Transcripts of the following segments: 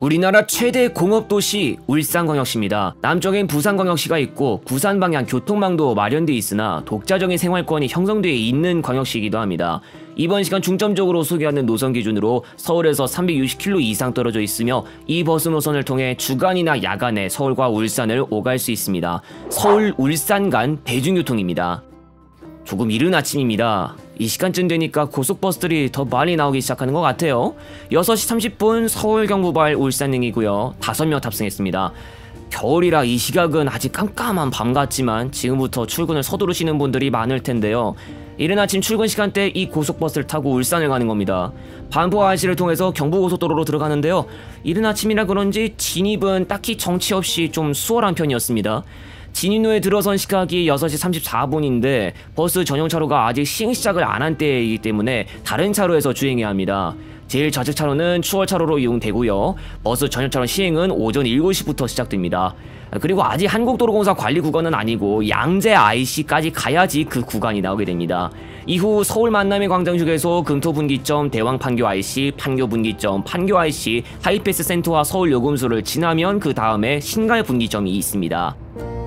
우리나라 최대 공업도시 울산광역시입니다. 남쪽엔 부산광역시가 있고 부산 방향 교통망도 마련되어 있으나 독자적인 생활권이 형성되어 있는 광역시이기도 합니다. 이번 시간 중점적으로 소개하는 노선 기준으로 서울에서 360km 이상 떨어져 있으며 이 버스 노선을 통해 주간이나 야간에 서울과 울산을 오갈 수 있습니다. 서울 울산 간 대중교통입니다. 조금 이른 아침입니다. 이 시간쯤 되니까 고속버스들이 더 많이 나오기 시작하는 것 같아요. 6시 30분 서울 경부발 울산행이고요. 5명 탑승했습니다. 겨울이라 이 시각은 아직 깜깜한 밤 같지만 지금부터 출근을 서두르시는 분들이 많을 텐데요. 이른 아침 출근 시간대 이 고속버스를 타고 울산을 가는 겁니다. 반포 IC를 통해서 경부고속도로로 들어가는데요. 이른 아침이라 그런지 진입은 딱히 정치 없이 좀 수월한 편이었습니다. 진입로에 들어선 시각이 6시 34분인데 버스 전용차로가 아직 시행 시작을 안 한 때이기 때문에 다른 차로에서 주행해야 합니다. 제일 좌측 차로는 추월차로로 이용되고요. 버스 전용차로 시행은 오전 7시부터 시작됩니다. 그리고 아직 한국도로공사 관리 구간은 아니고 양재 IC까지 가야지 그 구간이 나오게 됩니다. 이후 서울 만남의 광장휴게소, 금토분기점, 대왕판교 IC, 판교분기점, 판교 IC, 하이패스 센터와 서울 요금소를 지나면 그 다음에 신갈분기점이 있습니다.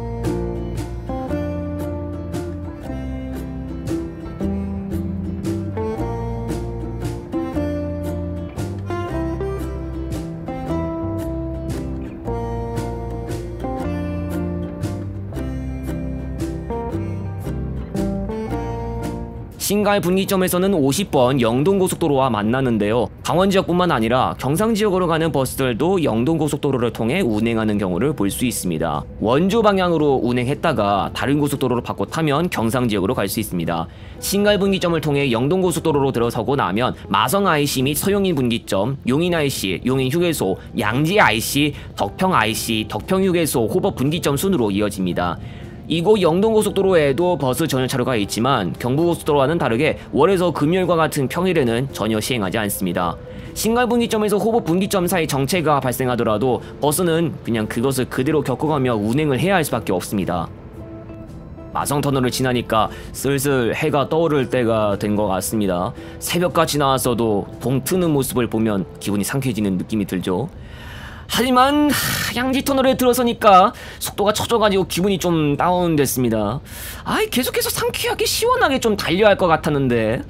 신갈 분기점에서는 50번 영동고속도로와 만나는데요. 강원지역뿐만 아니라 경상지역으로 가는 버스들도 영동고속도로를 통해 운행하는 경우를 볼 수 있습니다. 원주 방향으로 운행했다가 다른 고속도로로 바꿔 타면 경상지역으로 갈 수 있습니다. 신갈 분기점을 통해 영동고속도로로 들어서고 나면 마성 IC 및 서용인 분기점, 용인 IC, 용인 휴게소, 양지 IC, 덕평 IC, 덕평 휴게소, 호법 분기점 순으로 이어집니다. 이곳 영동고속도로에도 버스 전용차로가 있지만 경부고속도로와는 다르게 월에서 금요일과 같은 평일에는 전혀 시행하지 않습니다. 신갈분기점에서 호법분기점 사이 정체가 발생하더라도 버스는 그냥 그것을 그대로 겪어가며 운행을 해야 할 수밖에 없습니다. 마성터널을 지나니까 슬슬 해가 떠오를 때가 된 것 같습니다. 새벽같이 나왔어도 동 트는 모습을 보면 기분이 상쾌해지는 느낌이 들죠. 하지만 양지터널에 들어서니까 속도가 처져가지고 기분이 좀 다운됐습니다. 계속해서 상쾌하게 시원하게 좀 달려야 할 것 같았는데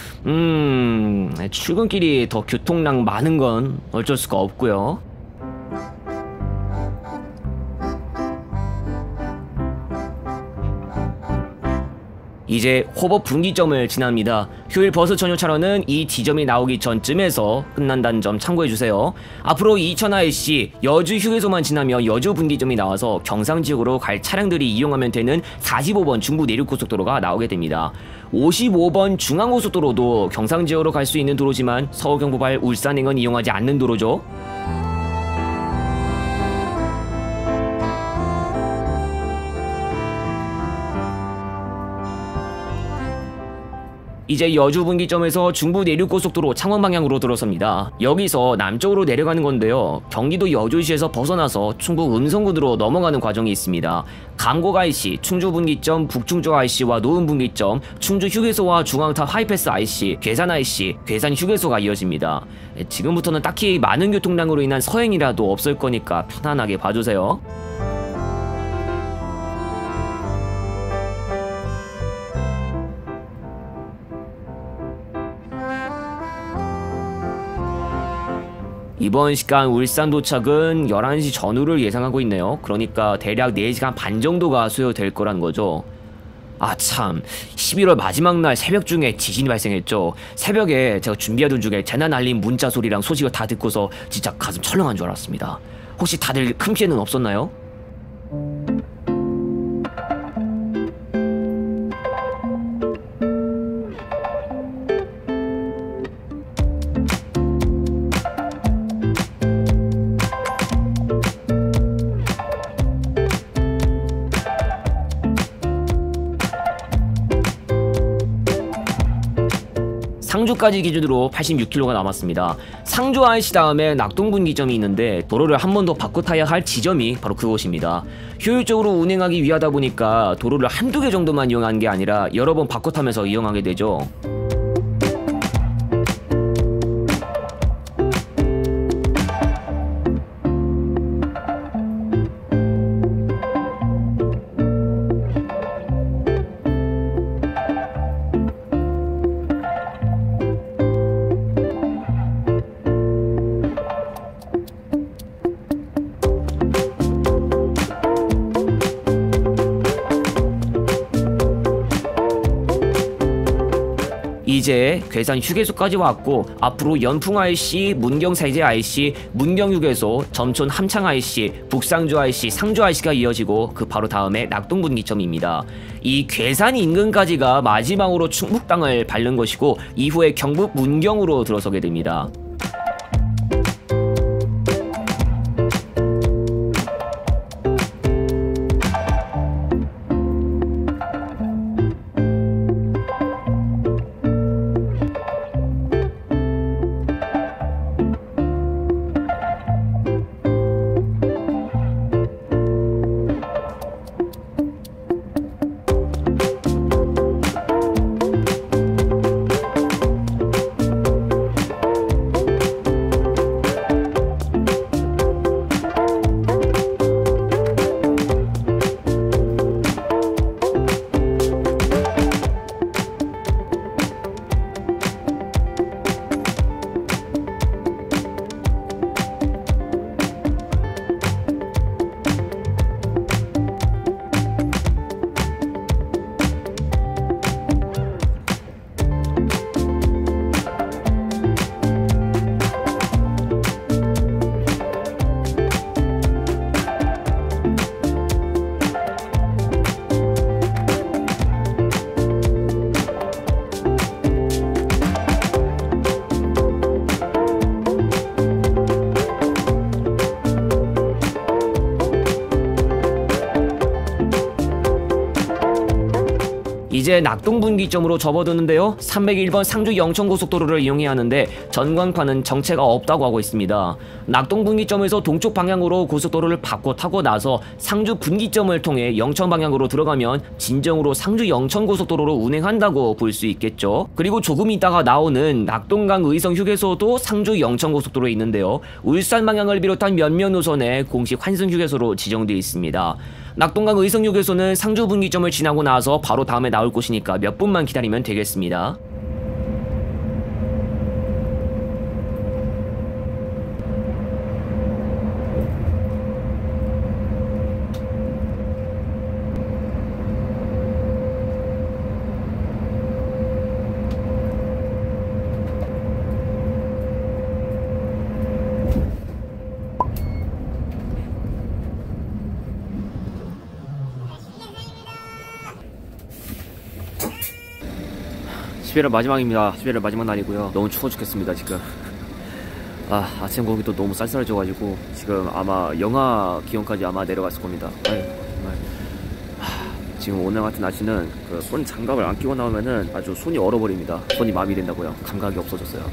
출근길이 더 교통량 많은 건 어쩔 수가 없고요. 이제 호법 분기점을 지납니다. 휴일 버스 전용차로는 이 지점이 나오기 전쯤에서 끝난다는 점 참고해주세요. 앞으로 이천-IC 여주 휴게소만 지나면 여주 분기점이 나와서 경상지역으로 갈 차량들이 이용하면 되는 45번 중부 내륙고속도로가 나오게 됩니다. 55번 중앙고속도로도 경상지역으로 갈 수 있는 도로지만 서울 경부발 울산행은 이용하지 않는 도로죠. 이제 여주 분기점에서 중부 내륙고속도로 창원 방향으로 들어섭니다. 여기서 남쪽으로 내려가는 건데요. 경기도 여주시에서 벗어나서 충북 음성군으로 넘어가는 과정이 있습니다. 감곡 IC, 충주 분기점, 북충주 IC와 노은 분기점, 충주 휴게소와 중앙탑 하이패스 IC, 괴산 IC, 괴산 휴게소가 이어집니다. 지금부터는 딱히 많은 교통량으로 인한 서행이라도 없을 거니까 편안하게 봐주세요. 이번 시간 울산 도착은 11시 전후를 예상하고 있네요. 그러니까 대략 4시간 반 정도가 소요될 거란 거죠. 참, 11월 마지막 날 새벽 중에 지진이 발생했죠. 새벽에 제가 준비하던 중에 재난 알림 문자 소리랑 소식을 다 듣고서 진짜 가슴 철렁한 줄 알았습니다. 혹시 다들 큰 피해는 없었나요? 상주까지 기준으로 86km가 남았습니다. 상주 IC 다음에 낙동분기점이 있는데 도로를 한 번 더 바꿔 타야 할 지점이 바로 그곳입니다. 효율적으로 운행하기 위하다 보니까 도로를 한두 개 정도만 이용한 게 아니라 여러 번 바꿔 타면서 이용하게 되죠. 이제 괴산 휴게소까지 왔고 앞으로 연풍 IC, 문경 세제 IC, 문경 휴게소, 점촌 함창 IC, 북상주 IC, 상주 IC가 이어지고 그 바로 다음에 낙동 분기점입니다. 이 괴산 인근까지가 마지막으로 충북 땅을 밟는 것이고 이후에 경북 문경으로 들어서게 됩니다. 이제 낙동 분기점으로 접어드는데요. 301번 상주 영천고속도로를 이용해야 하는데 전광판은 정체가 없다고 하고 있습니다. 낙동 분기점에서 동쪽 방향으로 고속도로를 바꿔 타고 나서 상주 분기점을 통해 영천 방향으로 들어가면 진정으로 상주 영천고속도로로 운행한다고 볼 수 있겠죠. 그리고 조금 있다가 나오는 낙동강 의성 휴게소도 상주 영천고속도로에 있는데요. 울산 방향을 비롯한 몇몇 노선에 공식 환승 휴게소로 지정되어 있습니다. 낙동강 의성휴게소는 상주 분기점을 지나고 나서 바로 다음에 나올 곳이니까 몇 분만 기다리면 되겠습니다. 십일월 마지막입니다. 11월 마지막 날이고요. 너무 추워 죽겠습니다 지금. 아침 공기도 너무 쌀쌀해져가지고 지금 아마 영하 기온까지 아마 내려갔을 겁니다. 정말. 지금 오늘 같은 날씨는 그 손 장갑을 안 끼고 나오면은 아주 손이 얼어버립니다. 손이 마비된다고요. 감각이 없어졌어요.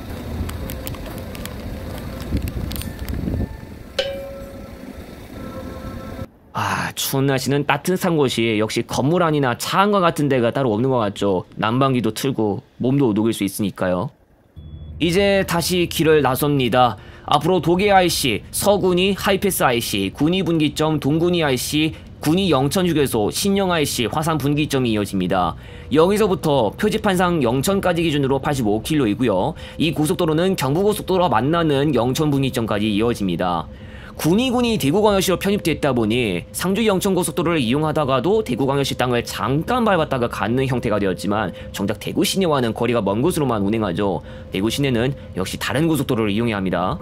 추운 날씨는 따뜻한 곳이 역시 건물 안이나 차 안과 같은 데가 따로 없는 것 같죠. 난방기도 틀고 몸도 녹일 수 있으니까요. 이제 다시 길을 나섭니다. 앞으로 도계 IC, 서군이 하이패스 IC, 군이 분기점, 동군이 IC, 군이 영천휴게소, 신영 IC, 화산 분기점이 이어집니다. 여기서부터 표지판상 영천까지 기준으로 85km이고요. 이 고속도로는 경부고속도로와 만나는 영천 분기점까지 이어집니다. 군이 대구광역시로 편입됐다 보니 상주 영천고속도로를 이용하다가도 대구광역시 땅을 잠깐 밟았다가 갖는 형태가 되었지만 정작 대구 시내와는 거리가 먼 곳으로만 운행하죠. 대구 시내는 역시 다른 고속도로를 이용해야 합니다.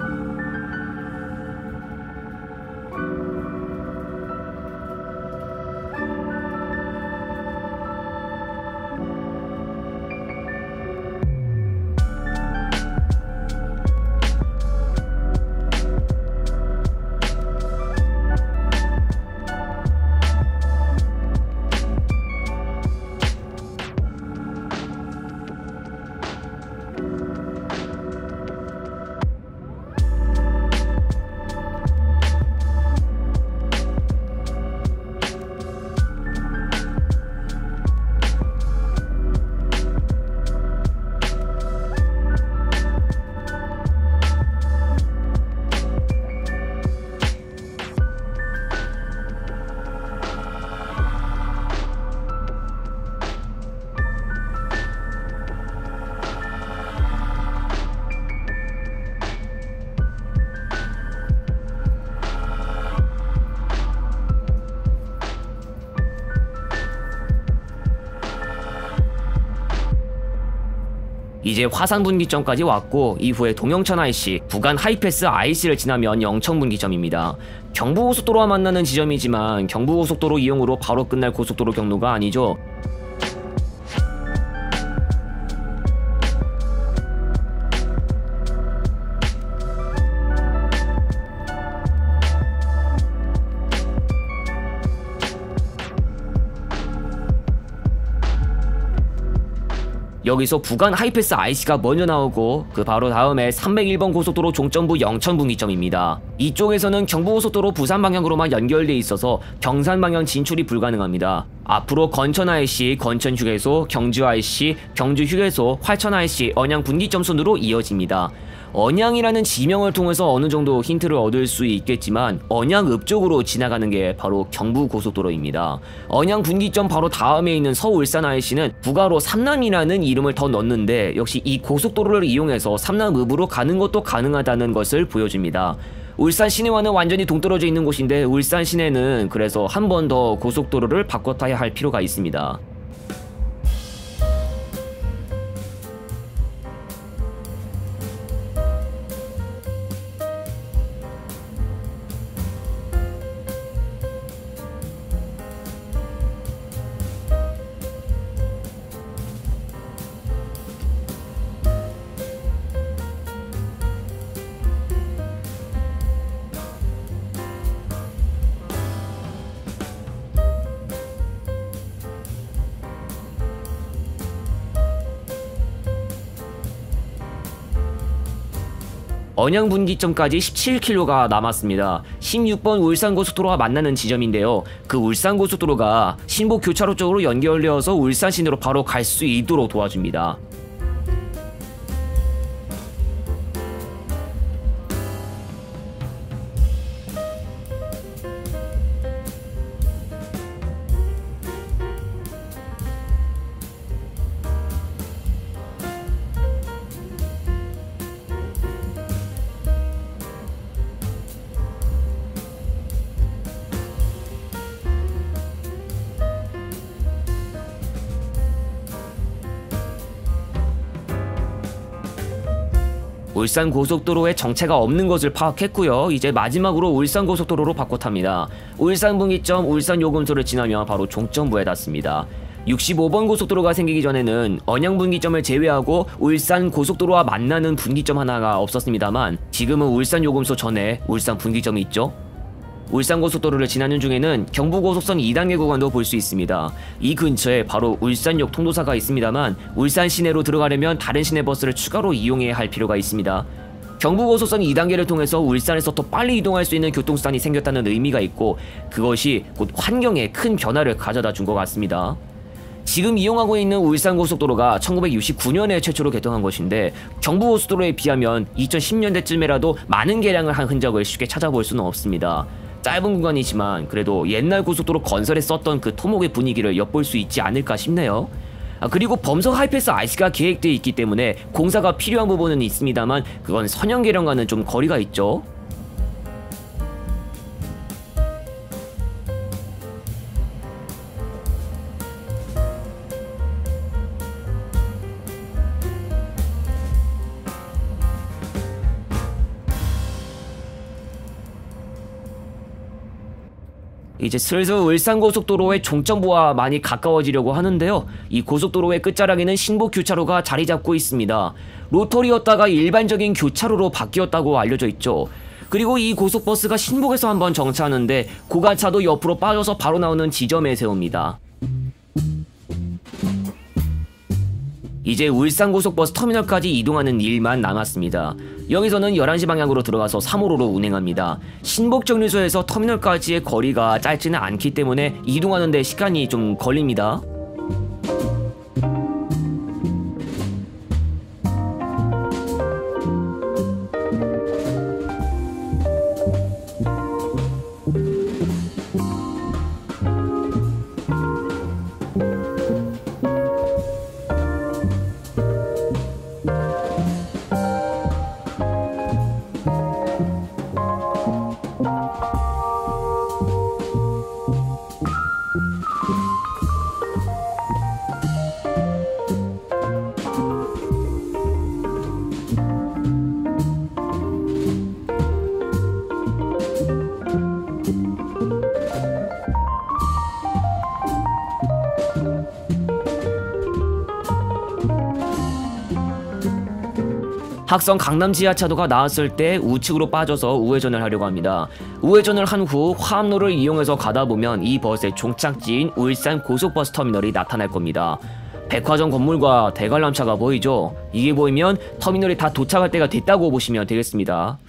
이제 화산 분기점까지 왔고 이후에 동영천 IC, 부간 하이패스 IC를 지나면 영천 분기점입니다. 경부고속도로와 만나는 지점이지만 경부고속도로 이용으로 바로 끝날 고속도로 경로가 아니죠. 여기서 부간 하이패스 IC가 먼저 나오고 그 바로 다음에 301번 고속도로 종점부 영천 분기점입니다. 이쪽에서는 경부고속도로 부산 방향으로만 연결돼 있어서 경산 방향 진출이 불가능합니다. 앞으로 건천 IC, 건천 휴게소, 경주 IC, 경주 휴게소, 활천 IC, 언양 분기점 순으로 이어집니다. 언양이라는 지명을 통해서 어느 정도 힌트를 얻을 수 있겠지만 언양읍 쪽으로 지나가는 게 바로 경부고속도로입니다. 언양 분기점 바로 다음에 있는 서울산 IC는 부가로 삼남이라는 이름을 더 넣는데 역시 이 고속도로를 이용해서 삼남읍으로 가는 것도 가능하다는 것을 보여줍니다. 울산 시내와는 완전히 동떨어져 있는 곳인데 울산 시내는 그래서 한 번 더 고속도로를 바꿔 타야 할 필요가 있습니다. 언양 분기점까지 17km가 남았습니다. 16번 울산고속도로와 만나는 지점인데요. 그 울산고속도로가 신복교차로 쪽으로 연결되어서 울산 시내로 바로 갈 수 있도록 도와줍니다. 울산고속도로에 정체가 없는 것을 파악했고요. 이제 마지막으로 울산고속도로로 바꿔 탑니다. 울산분기점 울산요금소를 지나면 바로 종점부에 닿습니다. 65번 고속도로가 생기기 전에는 언양분기점을 제외하고 울산고속도로와 만나는 분기점 하나가 없었습니다만 지금은 울산요금소 전에 울산분기점이 있죠. 울산고속도로를 지나는 중에는 경부고속선 2단계 구간도 볼 수 있습니다. 이 근처에 바로 울산역 통도사가 있습니다만 울산 시내로 들어가려면 다른 시내버스를 추가로 이용해야 할 필요가 있습니다. 경부고속선 2단계를 통해서 울산에서 더 빨리 이동할 수 있는 교통수단이 생겼다는 의미가 있고 그것이 곧 환경에 큰 변화를 가져다 준 것 같습니다. 지금 이용하고 있는 울산고속도로가 1969년에 최초로 개통한 것인데 경부고속도로에 비하면 2010년대쯤에라도 많은 개량을 한 흔적을 쉽게 찾아볼 수는 없습니다. 짧은 구간이지만 그래도 옛날 고속도로 건설에 썼던 그 토목의 분위기를 엿볼 수 있지 않을까 싶네요. 그리고 범석 하이패스 IC가 계획되어 있기 때문에 공사가 필요한 부분은 있습니다만 그건 선형 개량과는 좀 거리가 있죠. 이제 슬슬 울산고속도로의 종점부와 많이 가까워지려고 하는데요. 이 고속도로의 끝자락에는 신복교차로가 자리 잡고 있습니다. 로터리였다가 일반적인 교차로로 바뀌었다고 알려져 있죠. 그리고 이 고속버스가 신복에서 한번 정차하는데 고가차도 옆으로 빠져서 바로 나오는 지점에 세웁니다. 이제 울산고속버스 터미널까지 이동하는 일만 남았습니다. 여기서는 11시 방향으로 들어가서 3호로로 운행합니다. 신복정류소에서 터미널까지의 거리가 짧지는 않기 때문에 이동하는 데 시간이 좀 걸립니다. 학성 강남 지하차도가 나왔을 때 우측으로 빠져서 우회전을 하려고 합니다. 우회전을 한 후 화암로를 이용해서 가다 보면 이 버스의 종착지인 울산 고속버스 터미널이 나타날 겁니다. 백화점 건물과 대관람차가 보이죠? 이게 보이면 터미널이 다 도착할 때가 됐다고 보시면 되겠습니다.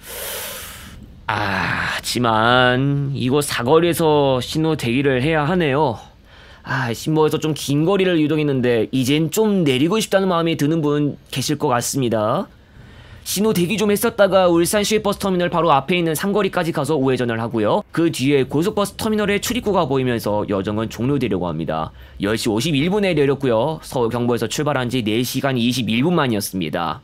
하지만 이곳 사거리에서 신호 대기를 해야 하네요. 신보에서 좀 긴 거리를 이동했는데 이젠 좀 내리고 싶다는 마음이 드는 분 계실 것 같습니다. 신호 대기 좀 했었다가 울산 시외버스 터미널 바로 앞에 있는 상거리까지 가서 우회전을 하고요. 그 뒤에 고속버스 터미널의 출입구가 보이면서 여정은 종료되려고 합니다. 10시 51분에 내렸고요. 서울 경부에서 출발한 지 4시간 21분 만이었습니다.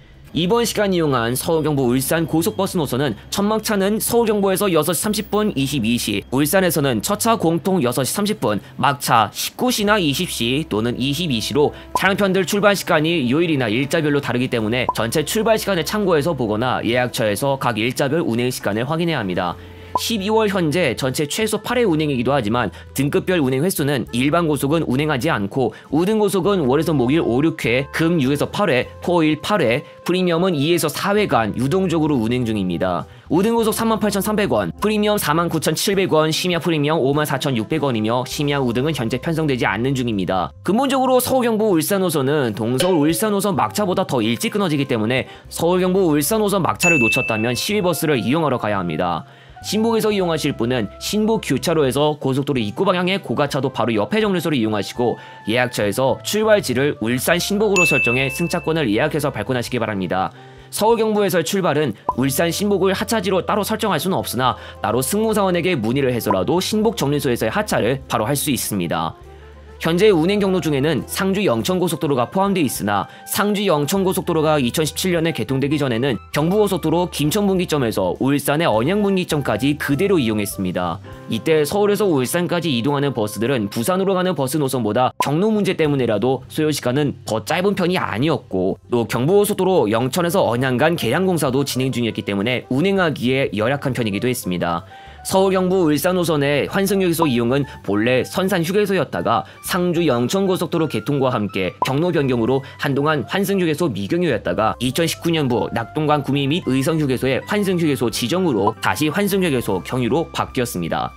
이번 시간 이용한 서울 경부 울산 고속버스 노선은 첫 막차는 서울 경부에서 6시 30분 22시, 울산에서는 첫차 공통 6시 30분, 막차 19시나 20시 또는 22시로 차량편들 출발 시간이 요일이나 일자별로 다르기 때문에 전체 출발 시간을 참고해서 보거나 예약처에서 각 일자별 운행 시간을 확인해야 합니다. 12월 현재 전체 최소 8회 운행이기도 하지만 등급별 운행 횟수는 일반 고속은 운행하지 않고 우등 고속은 월에서 목일 5, 6회, 금 6에서 8회, 토, 일 8회, 프리미엄은 2에서 4회간 유동적으로 운행 중입니다. 우등 고속 38,300원, 프리미엄 49,700원, 심야 프리미엄 54,600원이며 심야 우등은 현재 편성되지 않는 중입니다. 근본적으로 서울 경부 울산 노선은 동서울 울산 노선 막차보다 더 일찍 끊어지기 때문에 서울 경부 울산 노선 막차를 놓쳤다면 시외버스를 이용하러 가야 합니다. 신복에서 이용하실 분은 신복 교차로에서 고속도로 입구 방향의 고가차도 바로 옆에 정류소를 이용하시고 예약처에서 출발지를 울산 신복으로 설정해 승차권을 예약해서 발권하시기 바랍니다. 서울 경부에서의 출발은 울산 신복을 하차지로 따로 설정할 수는 없으나 따로 승무사원에게 문의를 해서라도 신복 정류소에서의 하차를 바로 할 수 있습니다. 현재 운행 경로 중에는 상주 영천고속도로가 포함되어 있으나 상주 영천고속도로가 2017년에 개통되기 전에는 경부고속도로 김천분기점에서 울산의 언양분기점까지 그대로 이용했습니다. 이때 서울에서 울산까지 이동하는 버스들은 부산으로 가는 버스 노선보다 경로 문제 때문에라도 소요시간은 더 짧은 편이 아니었고 또 경부고속도로 영천에서 언양 간 개량공사도 진행 중이었기 때문에 운행하기에 열악한 편이기도 했습니다. 서울 경부 울산 노선의 환승휴게소 이용은 본래 선산 휴게소였다가 상주 영천고속도로 개통과 함께 경로 변경으로 한동안 환승휴게소 미경유였다가 2019년부 낙동강 구미 및 의성휴게소의 환승휴게소 지정으로 다시 환승휴게소 경유로 바뀌었습니다.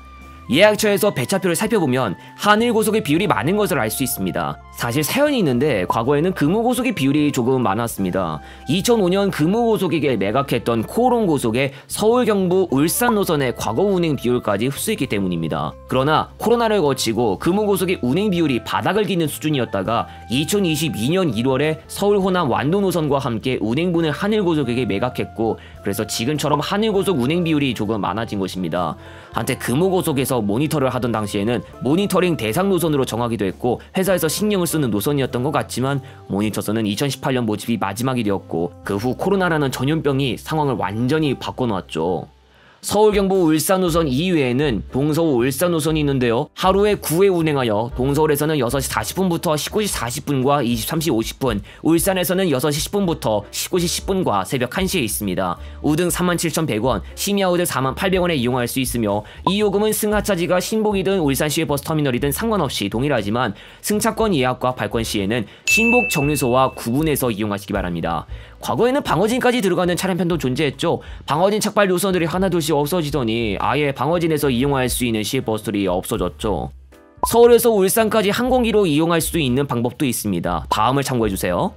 예약처에서 배차표를 살펴보면 하늘고속의 비율이 많은 것을 알 수 있습니다. 사실 사연이 있는데 과거에는 금호고속의 비율이 조금 많았습니다. 2005년 금호고속에게 매각했던 코롱고속의 서울 경부 울산 노선의 과거 운행 비율까지 흡수했기 때문입니다. 그러나 코로나를 거치고 금호고속의 운행 비율이 바닥을 기는 수준이었다가 2022년 1월에 서울 호남 완도 노선과 함께 운행분을 하늘고속에게 매각했고 그래서 지금처럼 하늘고속 운행 비율이 조금 많아진 것입니다. 한때 금호고속에서 모니터를 하던 당시에는 모니터링 대상 노선으로 정하기도 했고 회사에서 신경을 쓰는 노선이었던 것 같지만 모니터선은 2018년 모집이 마지막이 되었고 그 후 코로나라는 전염병이 상황을 완전히 바꿔놓았죠. 서울 경부 울산 노선 이외에는 동서울 울산 노선이 있는데요. 하루에 9회 운행하여 동서울에서는 6시 40분부터 19시 40분과 23시 50분, 울산에서는 6시 10분부터 19시 10분과 새벽 1시에 있습니다. 우등 37,100원, 심야 우등 48,000원에 이용할 수 있으며 이 요금은 승하차지가 신복이든 울산시외 버스터미널이든 상관없이 동일하지만 승차권 예약과 발권 시에는 신복 정류소와 구분해서 이용하시기 바랍니다. 과거에는 방어진까지 들어가는 차량편도 존재했죠. 방어진 착발 노선들이 하나둘씩 없어지더니 아예 방어진에서 이용할 수 있는 시외버스들이 없어졌죠. 서울에서 울산까지 항공기로 이용할 수도 있는 방법도 있습니다. 다음을 참고해주세요.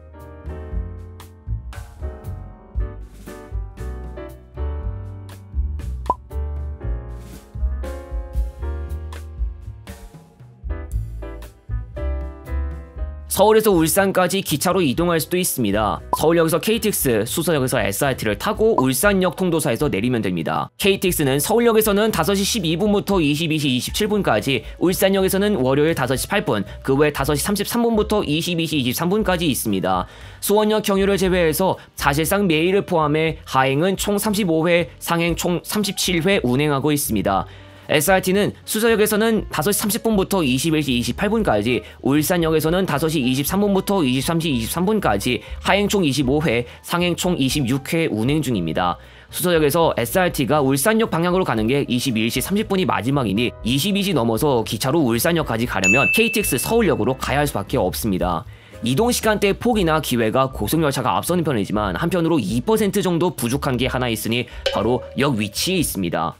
서울에서 울산까지 기차로 이동할 수도 있습니다. 서울역에서 KTX, 수서역에서 SRT를 타고 울산역 통도사에서 내리면 됩니다. KTX는 서울역에서는 5시 12분부터 22시 27분까지, 울산역에서는 월요일 5시 8분, 그 외 5시 33분부터 22시 23분까지 있습니다. 수원역 경유를 제외해서 사실상 매일을 포함해 하행은 총 35회, 상행 총 37회 운행하고 있습니다. SRT는 수서역에서는 5시 30분부터 21시 28분까지, 울산역에서는 5시 23분부터 23시 23분까지 하행 총 25회, 상행 총 26회 운행 중입니다. 수서역에서 SRT가 울산역 방향으로 가는 게 21시 30분이 마지막이니 22시 넘어서 기차로 울산역까지 가려면 KTX 서울역으로 가야 할 수밖에 없습니다. 이동 시간대 폭이나 기회가 고속열차가 앞서는 편이지만 한편으로 2% 정도 부족한 게 하나 있으니 바로 역 위치에 있습니다.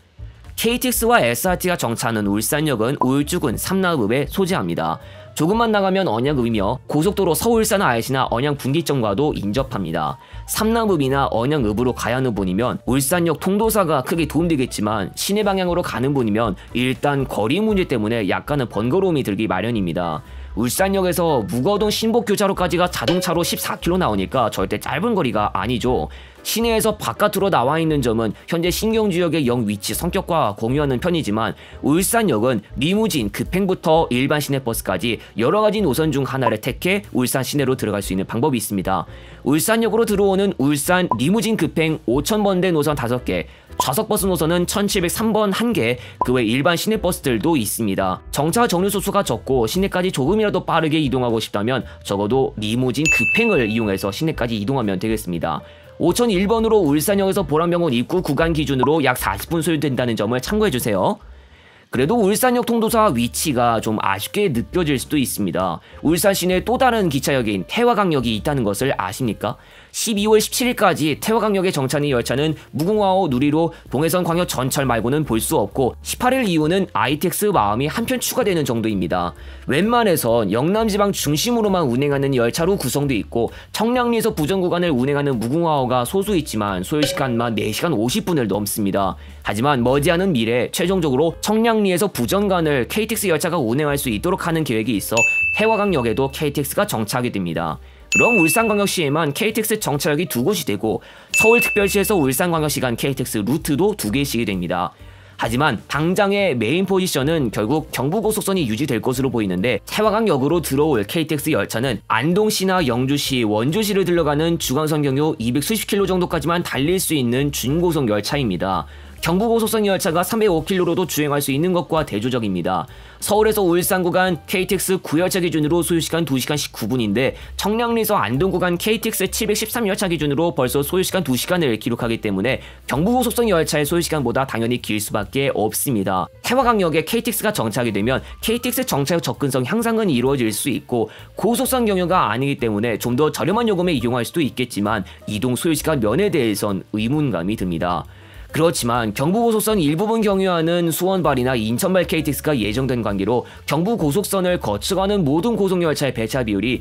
KTX와 SRT가 정차하는 울산역은 울주군 삼라읍에 소재합니다. 조금만 나가면 언양읍이며 고속도로 서울산 IC나 언양 분기점과도 인접합니다. 삼라읍이나 언양읍으로 가야 하는 분이면 울산역 통도사가 크게 도움되겠지만 시내 방향으로 가는 분이면 일단 거리 문제 때문에 약간은 번거로움이 들기 마련입니다. 울산역에서 무거동 신복교차로까지가 자동차로 14km 나오니까 절대 짧은 거리가 아니죠. 시내에서 바깥으로 나와 있는 점은 현재 신경지역의 역 위치 성격과 공유하는 편이지만 울산역은 리무진, 급행부터 일반 시내버스까지 여러가지 노선 중 하나를 택해 울산 시내로 들어갈 수 있는 방법이 있습니다. 울산역으로 들어오는 울산 리무진 급행 5000번대 노선 5개, 좌석버스 노선은 1703번 1개, 그 외 일반 시내버스들도 있습니다. 정차 정류소 수가 적고 시내까지 조금이라도 빠르게 이동하고 싶다면 적어도 리무진 급행을 이용해서 시내까지 이동하면 되겠습니다. 5001번으로 울산역에서 보람병원 입구 구간 기준으로 약 40분 소요된다는 점을 참고해주세요. 그래도 울산역 통도사 위치가 좀 아쉽게 느껴질 수도 있습니다. 울산 시내에 또 다른 기차역인 태화강역이 있다는 것을 아십니까? 12월 17일까지 태화강역에 정차하는 열차는 무궁화호, 누리로, 동해선 광역 전철 말고는 볼 수 없고 18일 이후는 ITX 마음이 한편 추가되는 정도입니다. 웬만해선 영남지방 중심으로만 운행하는 열차로 구성되어 있고 청량리에서 부전 구간을 운행하는 무궁화호가 소수 있지만 소요시간만 4시간 50분을 넘습니다. 하지만 머지않은 미래 최종적으로 청량리에서 부전간을 KTX 열차가 운행할 수 있도록 하는 계획이 있어 태화강역에도 KTX가 정차하게 됩니다. 그럼 울산광역시에만 KTX 정차역이 2곳이 되고 서울특별시에서 울산광역시 간 KTX 루트도 2개씩이 됩니다. 하지만 당장의 메인 포지션은 결국 경부고속선이 유지될 것으로 보이는데 태화강역으로 들어올 KTX 열차는 안동시나 영주시, 원주시를 들러가는 중앙선 경유 200수십 km 정도까지만 달릴 수 있는 준고속 열차입니다. 경부고속선 열차가 305km로도 주행할 수 있는 것과 대조적입니다. 서울에서 울산 구간 KTX 9열차 기준으로 소요시간 2시간 19분인데 청량리에서 안동 구간 KTX 713열차 기준으로 벌써 소요시간 2시간을 기록하기 때문에 경부고속선 열차의 소요시간보다 당연히 길 수밖에 없습니다. 태화강역에 KTX가 정차하게 되면 KTX 정차역 접근성 향상은 이루어질 수 있고 고속선 경유가 아니기 때문에 좀 더 저렴한 요금에 이용할 수도 있겠지만 이동 소요시간 면에 대해선 의문감이 듭니다. 그렇지만 경부고속선 일부분 경유하는 수원발이나 인천발 KTX가 예정된 관계로 경부고속선을 거쳐가는 모든 고속열차의 배차 비율이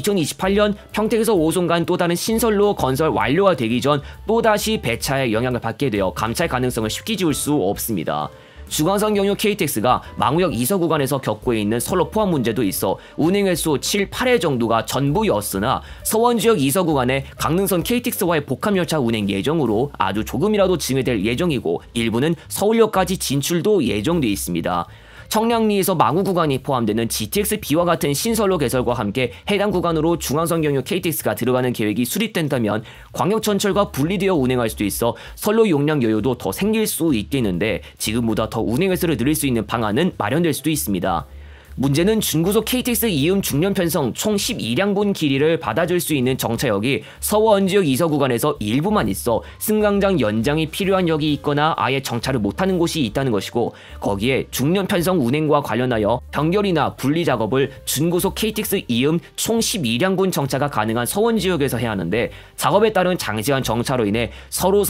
2028년 평택에서 오송간 또 다른 신선로 건설 완료가 되기 전 또다시 배차에 영향을 받게 되어 감찰 가능성을 쉽게 지울 수 없습니다. 중앙선 경유 KTX가 망우역 2서 구간에서 겪고 있는 선로 포함 문제도 있어 운행 횟수 7, 8회 정도가 전부였으나 서원지역 2서 구간에 강릉선 KTX와의 복합열차 운행 예정으로 아주 조금이라도 증회될 예정이고 일부는 서울역까지 진출도 예정돼 있습니다. 청량리에서 망우 구간이 포함되는 GTX-B와 같은 신선로 개설과 함께 해당 구간으로 중앙선 경유 KTX가 들어가는 계획이 수립된다면 광역전철과 분리되어 운행할 수도 있어 선로 용량 여유도 더 생길 수 있겠는데 지금보다 더 운행 횟수를 늘릴 수 있는 방안은 마련될 수도 있습니다. 문제는 준고속 KTX 이음 중년 편성 총 12량분 길이를 받아줄 수 있는 정차역이 서원지역 2서 구간에서 일부만 있어 승강장 연장이 필요한 역이 있거나 아예 정차를 못하는 곳이 있다는 것이고 거기에 중년 편성 운행과 관련하여 연결이나 분리 작업을 준고속 KTX 이음 총 12량분 정차가 가능한 서원지역에서 해야 하는데 작업에 따른 장시간 정차로 인해 서로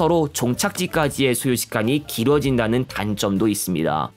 종착지까지의 소요시간이 길어진다는 단점도 있습니다.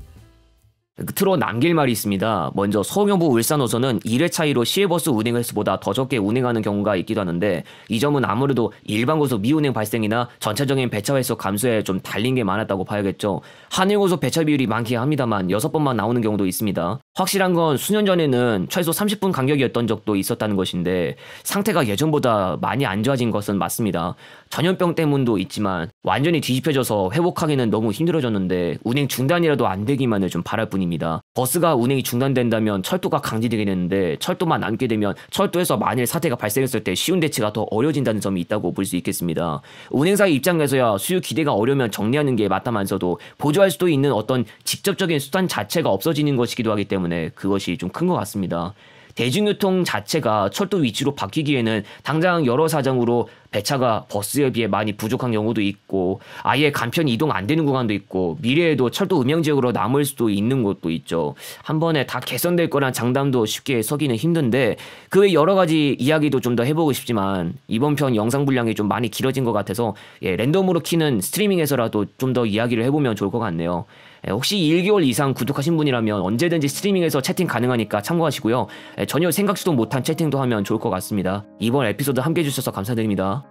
끝으로 남길 말이 있습니다. 먼저 서경부 울산 호선은 1회 차이로 시외버스 운행 횟수보다 더 적게 운행하는 경우가 있기도 하는데 이 점은 아무래도 일반 고속 미운행 발생이나 전체적인 배차 횟수 감소에 좀 달린 게 많았다고 봐야겠죠. 한일고속 배차 비율이 많긴 합니다만 6번만 나오는 경우도 있습니다. 확실한 건 수년 전에는 최소 30분 간격이었던 적도 있었다는 것인데 상태가 예전보다 많이 안 좋아진 것은 맞습니다. 전염병 때문도 있지만 완전히 뒤집혀져서 회복하기는 너무 힘들어졌는데 운행 중단이라도 안 되기만을 좀 바랄 뿐입니다. 버스가 운행이 중단된다면 철도가 강제되게 되는데 철도만 남게 되면 철도에서 만일 사태가 발생했을 때 쉬운 대치가 더 어려워진다는 점이 있다고 볼 수 있겠습니다. 운행사의 입장에서야 수요 기대가 어려우면 정리하는 게 맞다면서도 보조할 수도 있는 어떤 직접적인 수단 자체가 없어지는 것이기도 하기 때문에 그것이 좀 큰 것 같습니다. 대중교통 자체가 철도 위치로 바뀌기에는 당장 여러 사정으로 배차가 버스에 비해 많이 부족한 경우도 있고 아예 간편 이동 안 되는 구간도 있고 미래에도 철도 음영지역으로 남을 수도 있는 곳도 있죠. 한 번에 다 개선될 거란 장담도 쉽게 서기는 힘든데 그 외 여러 가지 이야기도 좀 더 해보고 싶지만 이번 편 영상 분량이 좀 많이 길어진 것 같아서 랜덤으로 키는 스트리밍에서라도 좀 더 이야기를 해보면 좋을 것 같네요. 혹시 1개월 이상 구독하신 분이라면 언제든지 스트리밍에서 채팅 가능하니까 참고하시고요. 전혀 생각지도 못한 채팅도 하면 좋을 것 같습니다. 이번 에피소드 함께 해주셔서 감사드립니다.